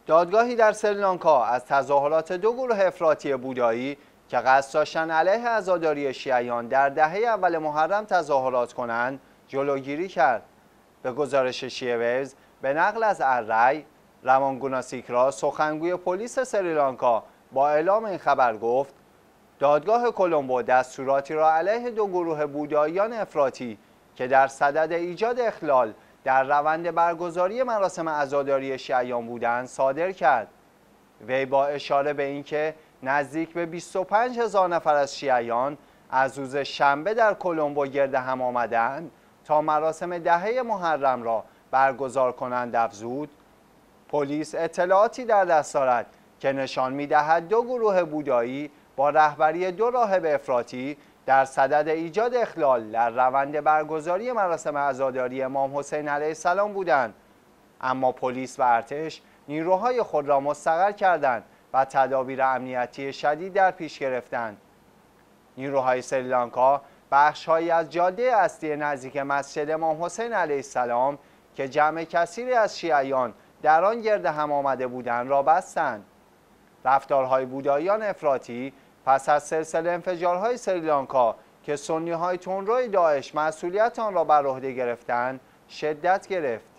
دادگاهی در سریلانکا از تظاهرات دو گروه افراطی بودایی که قصد داشتند علیه عزاداری شیعیان در دهه اول محرم تظاهرات کنند جلوگیری کرد. به گزارش شیعه ویوز به نقل از الرأی، رمان گوناسیکرا سخنگوی پلیس سریلانکا با اعلام این خبر گفت دادگاه کلمبو دستوراتی را علیه دو گروه بوداییان افراطی که در صدد ایجاد اخلال در روند برگزاری مراسم عزاداری شیعیان بودند صادر کرد. وی با اشاره به اینکه نزدیک به 25,000 نفر از شیعیان از روز شنبه در کلمبو گرد هم آمدند تا مراسم دهه محرم را برگزار کنند افزود پلیس اطلاعاتی در دست دارد که نشان می‌دهد دو گروه بودایی با رهبری دو راهب افراطی در صدد ایجاد اخلال در روند برگزاری مراسم عزاداری امام حسین علیه السلام بودند، اما پلیس و ارتش نیروهای خود را مستقر کردند و تدابیر امنیتی شدید در پیش گرفتند. نیروهای سریلانکا بخش‌هایی از جاده اصلی نزدیک مسجد امام حسین علیه السلام که جمع کثیری از شیعیان در آن گرد هم آمده بودند را بستند. رفتارهای بوداییان افراطی پس از سلسله انفجارهای سریلانکا که سنی‌های تندروی داعش مسئولیت آن را بر عهده گرفتند شدت گرفت.